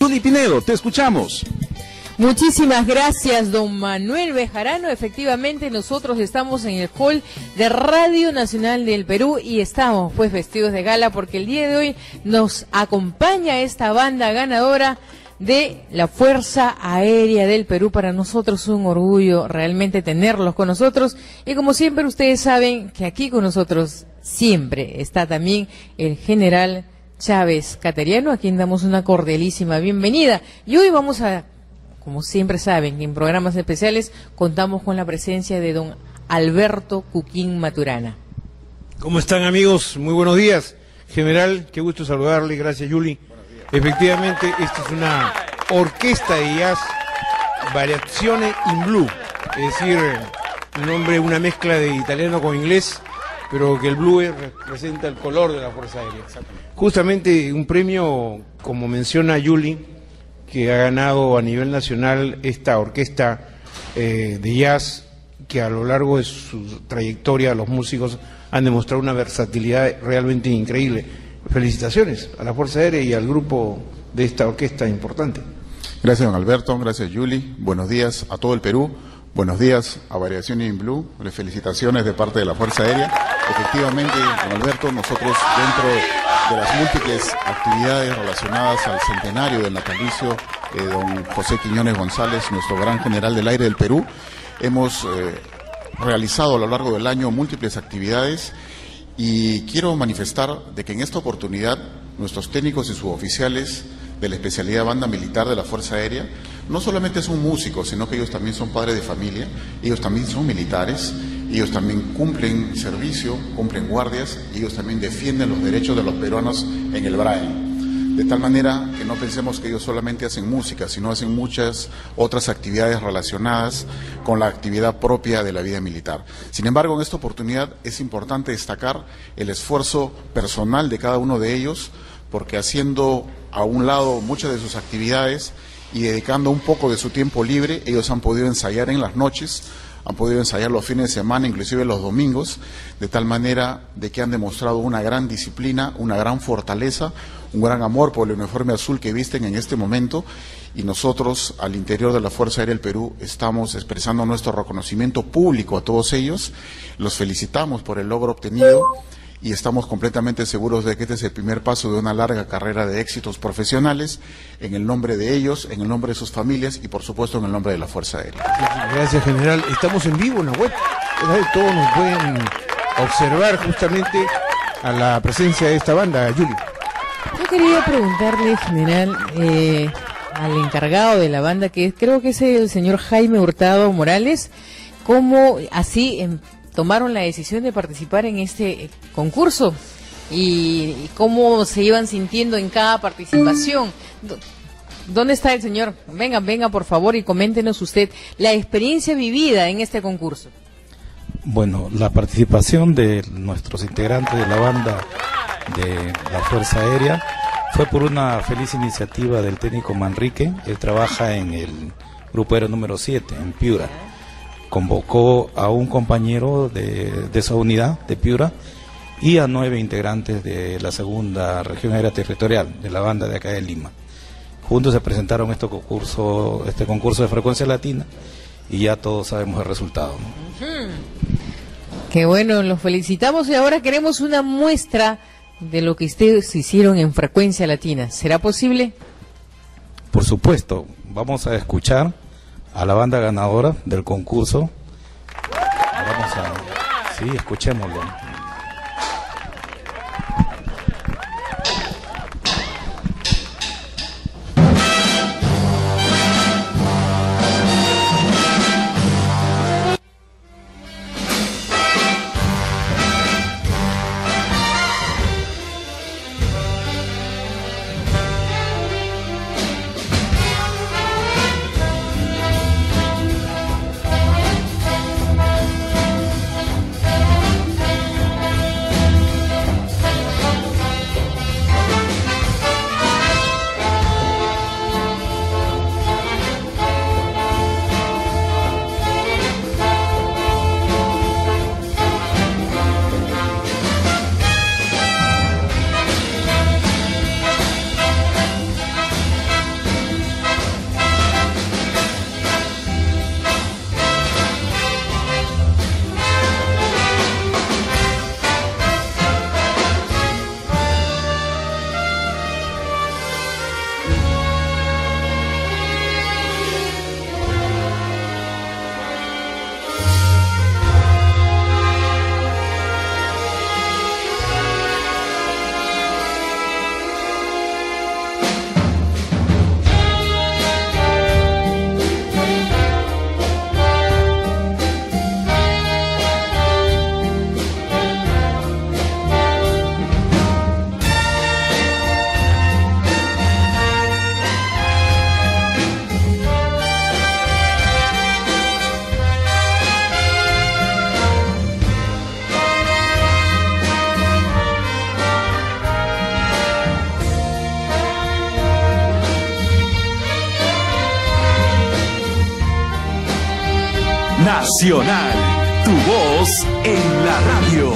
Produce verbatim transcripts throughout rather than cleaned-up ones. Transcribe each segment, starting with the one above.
Juli Pinedo, te escuchamos. Muchísimas gracias, don Manuel Bejarano. Efectivamente, nosotros estamos en el hall de Radio Nacional del Perú y estamos pues vestidos de gala porque el día de hoy nos acompaña esta banda ganadora de la Fuerza Aérea del Perú. Para nosotros es un orgullo realmente tenerlos con nosotros y como siempre ustedes saben que aquí con nosotros siempre está también el general Chávez Cateriano, a quien damos una cordialísima bienvenida. Y hoy vamos a, como siempre saben, en programas especiales contamos con la presencia de don Alberto Cuquín Maturana. ¿Cómo están, amigos? Muy buenos días. General, qué gusto saludarle, gracias, Yuli. Efectivamente, esta es una orquesta de jazz, Variazione in Blu, es decir, un nombre, una mezcla de italiano con inglés, pero que el blue representa el color de la Fuerza Aérea. Justamente un premio, como menciona Yuli, que ha ganado a nivel nacional esta orquesta eh, de jazz, que a lo largo de su trayectoria los músicos han demostrado una versatilidad realmente increíble. Felicitaciones a la Fuerza Aérea y al grupo de esta orquesta importante. Gracias, don Alberto, gracias, Yuli. Buenos días a todo el Perú. Buenos días a Variazione in Blu. Felicitaciones de parte de la Fuerza Aérea. Efectivamente, don Alberto, nosotros dentro de las múltiples actividades relacionadas al centenario del natalicio de don José Quiñones González, nuestro gran general del aire del Perú, hemos eh, realizado a lo largo del año múltiples actividades. Y quiero manifestar de que en esta oportunidad nuestros técnicos y suboficiales de la especialidad Banda Militar de la Fuerza Aérea no solamente son músicos, sino que ellos también son padres de familia, ellos también son militares, ellos también cumplen servicio, cumplen guardias, y ellos también defienden los derechos de los peruanos en el Braille. De tal manera que no pensemos que ellos solamente hacen música, sino hacen muchas otras actividades relacionadas con la actividad propia de la vida militar. Sin embargo, en esta oportunidad es importante destacar el esfuerzo personal de cada uno de ellos, porque haciendo a un lado muchas de sus actividades y dedicando un poco de su tiempo libre, ellos han podido ensayar en las noches, han podido ensayar los fines de semana, inclusive los domingos, de tal manera de que han demostrado una gran disciplina, una gran fortaleza, un gran amor por el uniforme azul que visten en este momento, y nosotros al interior de la Fuerza Aérea del Perú estamos expresando nuestro reconocimiento público a todos ellos, los felicitamos por el logro obtenido y estamos completamente seguros de que este es el primer paso de una larga carrera de éxitos profesionales, en el nombre de ellos, en el nombre de sus familias y por supuesto en el nombre de la Fuerza Aérea. Gracias, general. Estamos en vivo en la web, todos nos pueden observar justamente a la presencia de esta banda, Yuli. Yo quería preguntarle, general, eh, al encargado de la banda, que creo que es el señor Jaime Hurtado Morales, cómo así eh, tomaron la decisión de participar en este concurso y, y cómo se iban sintiendo en cada participación. ¿Dónde está el señor? Venga, venga por favor y coméntenos usted la experiencia vivida en este concurso. Bueno, la participación de nuestros integrantes de la banda de la Fuerza Aérea fue por una feliz iniciativa del técnico Manrique. Él trabaja en el grupo aéreo número siete en Piura. Convocó a un compañero de, de esa unidad de Piura y a nueve integrantes de la segunda región aérea territorial de la banda de acá de Lima. Juntos se presentaron este concurso, este concurso de frecuencia latina y ya todos sabemos el resultado, ¿no? Uh-huh. Qué bueno, los felicitamos y ahora queremos una muestra de lo que ustedes hicieron en frecuencia latina. ¿Será posible? Por supuesto, vamos a escuchar a la banda ganadora del concurso. Vamos a... Sí, escuchémoslo. Nacional, tu voz en la radio.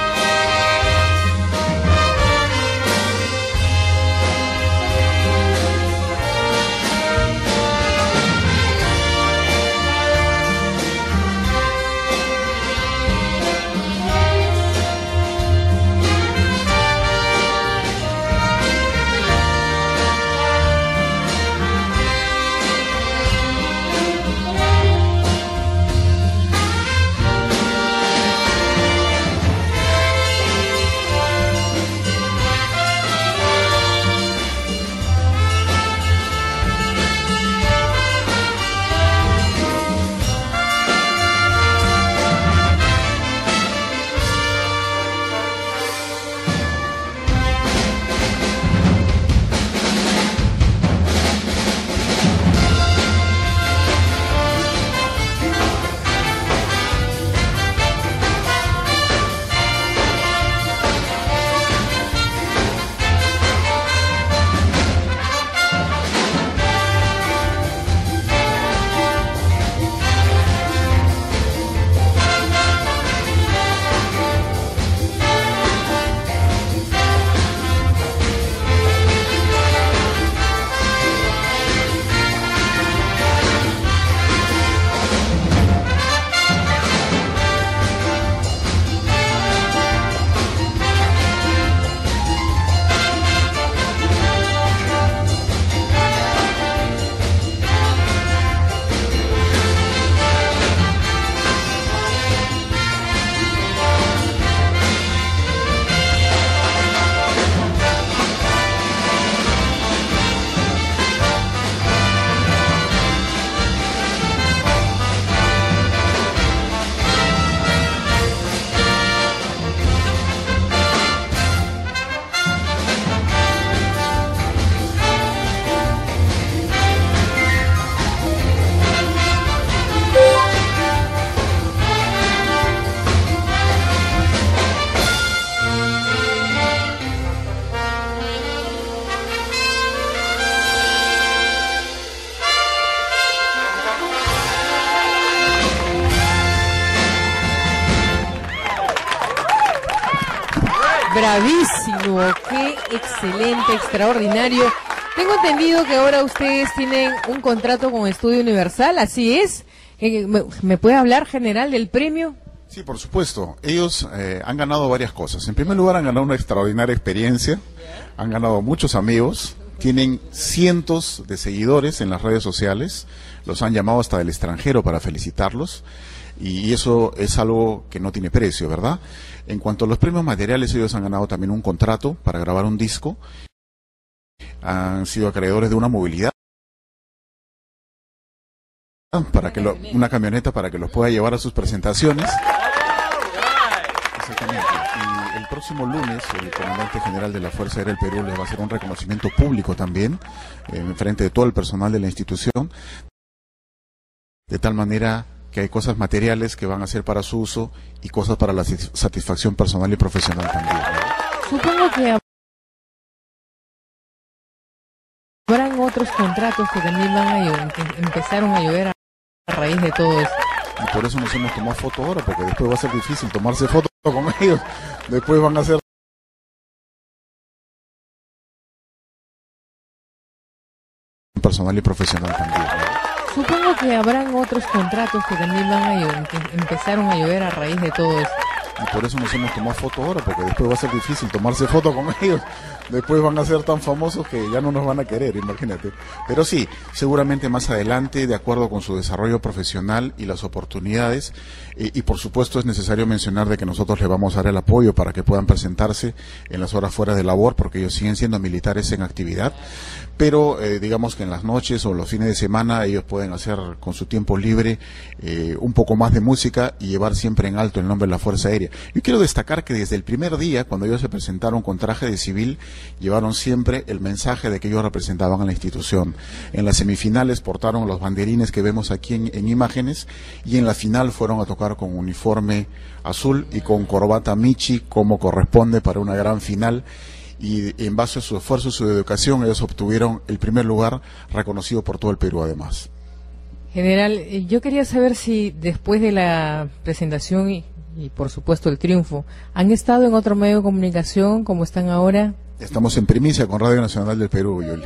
Bravísimo, qué excelente, extraordinario. Tengo entendido que ahora ustedes tienen un contrato con Estudio Universal, ¿así es? ¿Me, me puede hablar, general, del premio? Sí, por supuesto. Ellos eh, han ganado varias cosas. En primer lugar, han ganado una extraordinaria experiencia, han ganado muchos amigos, tienen cientos de seguidores en las redes sociales, los han llamado hasta del extranjero para felicitarlos, y eso es algo que no tiene precio, ¿verdad? En cuanto a los premios materiales, ellos han ganado también un contrato para grabar un disco, han sido acreedores de una movilidad, para que lo, una camioneta para que los pueda llevar a sus presentaciones. Exactamente. Y el próximo lunes el comandante general de la Fuerza Aérea del Perú les va a hacer un reconocimiento público también, eh, en frente de todo el personal de la institución, de tal manera que hay cosas materiales que van a ser para su uso y cosas para la satisfacción personal y profesional también, ¿no? Supongo que habrán otros contratos que también van a llover, que empezaron a llover a raíz de todo esto. Y por eso nos hemos tomado foto ahora, porque después va a ser difícil tomarse foto con ellos. Después van a ser personal y profesional también, ¿no? Supongo que habrán otros contratos que también van a llover, que empezaron a llover a raíz de todo esto. Y por eso nos hemos tomado foto ahora, porque después va a ser difícil tomarse foto con ellos. Después van a ser tan famosos que ya no nos van a querer, imagínate. Pero sí, seguramente más adelante, de acuerdo con su desarrollo profesional y las oportunidades, eh, y por supuesto es necesario mencionar de que nosotros les vamos a dar el apoyo para que puedan presentarse en las horas fuera de labor, porque ellos siguen siendo militares en actividad, pero eh, digamos que en las noches o los fines de semana ellos pueden hacer con su tiempo libre eh, un poco más de música y llevar siempre en alto el nombre de la Fuerza Aérea. Yo quiero destacar que desde el primer día, cuando ellos se presentaron con traje de civil, llevaron siempre el mensaje de que ellos representaban a la institución. En las semifinales portaron los banderines que vemos aquí en, en imágenes, y en la final fueron a tocar con uniforme azul y con corbata Michi, como corresponde para una gran final. Y en base a su esfuerzo y su educación, ellos obtuvieron el primer lugar, reconocido por todo el Perú además. General, eh, yo quería saber si después de la presentación y, y por supuesto el triunfo, ¿han estado en otro medio de comunicación como están ahora? Estamos en primicia con Radio Nacional del Perú, Yuli.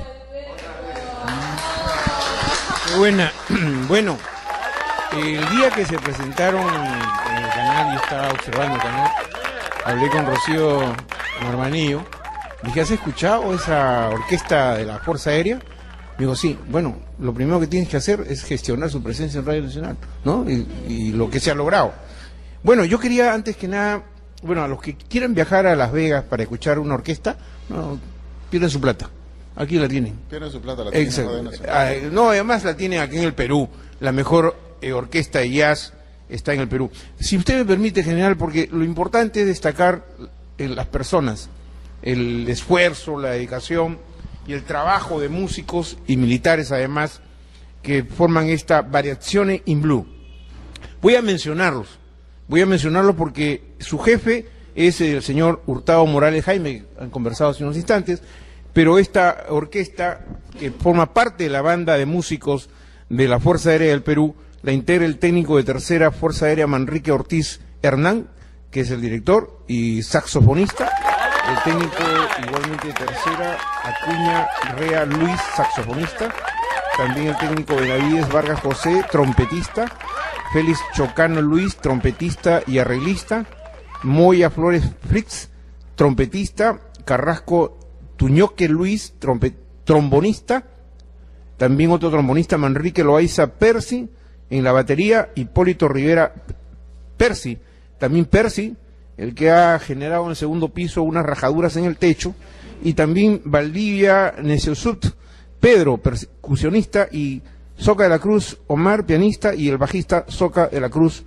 Qué buena. Bueno, el día que se presentaron en el canal, yo estaba observando el canal, hablé con Rocío Marmanillo, dije, ¿has escuchado esa orquesta de la Fuerza Aérea? Me dijo, sí. Bueno, lo primero que tienes que hacer es gestionar su presencia en Radio Nacional, ¿no? Y, y lo que se ha logrado. Bueno, yo quería antes que nada, bueno, a los que quieran viajar a Las Vegas para escuchar una orquesta, no, pierden su plata. Aquí la tienen. Pierden su plata, la tienen en Radio Nacional. Ah, no, además la tienen aquí en el Perú. La mejor eh, orquesta de jazz está en el Perú. Si usted me permite, general, porque lo importante es destacar en las personas, el esfuerzo, la dedicación y el trabajo de músicos y militares, además, que forman esta Variazione in Blu. Voy a mencionarlos, voy a mencionarlos porque su jefe es el señor Hurtado Morales Jaime, han conversado hace unos instantes, pero esta orquesta, que forma parte de la banda de músicos de la Fuerza Aérea del Perú, la integra el técnico de Tercera Fuerza Aérea Manrique Ortiz Hernán, que es el director y saxofonista. El técnico igualmente de Tercera, Acuña Rea Luis, saxofonista. También el técnico Benavides Vargas José, trompetista. Félix Chocano Luis, trompetista y arreglista. Moya Flores Fritz, trompetista. Carrasco Tuñoque Luis, trompe, trombonista. También otro trombonista, Manrique Loaiza Percy, en la batería. Hipólito Rivera Percy, también Percy, el que ha generado en el segundo piso unas rajaduras en el techo, y también Valdivia Neciosut Pedro, percusionista, y Soca de la Cruz Omar, pianista, y el bajista Soca de la Cruz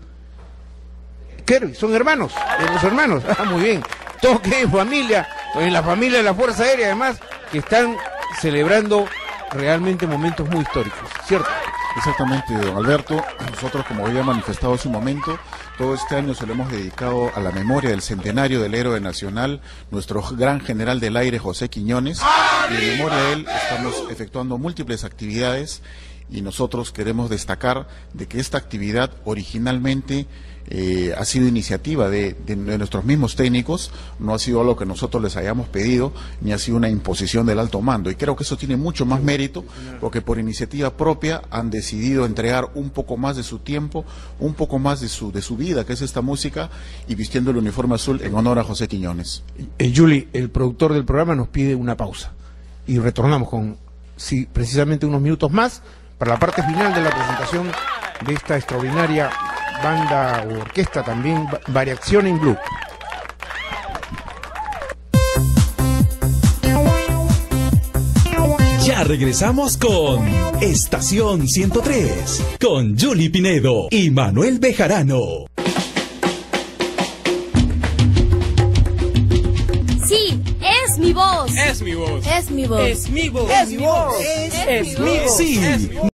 Kerry. Son hermanos, los hermanos, ah, muy bien, todos que en familia, en la familia de la Fuerza Aérea, además, que están celebrando realmente momentos muy históricos, ¿cierto? Exactamente, don Alberto. Nosotros, como había manifestado hace un momento, todo este año se lo hemos dedicado a la memoria del centenario del héroe nacional, nuestro gran general del aire, José Quiñones. Y en memoria de él estamos efectuando múltiples actividades, y nosotros queremos destacar de que esta actividad originalmente eh, ha sido iniciativa de, de, de nuestros mismos técnicos, no ha sido algo que nosotros les hayamos pedido, ni ha sido una imposición del alto mando, y creo que eso tiene mucho más mérito, porque por iniciativa propia han decidido entregar un poco más de su tiempo, un poco más de su, de su vida, que es esta música, y vistiendo el uniforme azul en honor a José Quiñones. Eh, Yuli, el productor del programa, nos pide una pausa, y retornamos con, sí, precisamente unos minutos más, para la parte final de la presentación de esta extraordinaria banda o orquesta también, Variazione in Blu. Ya regresamos con Estación ciento tres, con Yuli Pinedo y Manuel Bejarano. Sí, es mi voz. Es mi voz. Es mi voz. Es mi voz. Es mi voz. Es mi voz. Sí.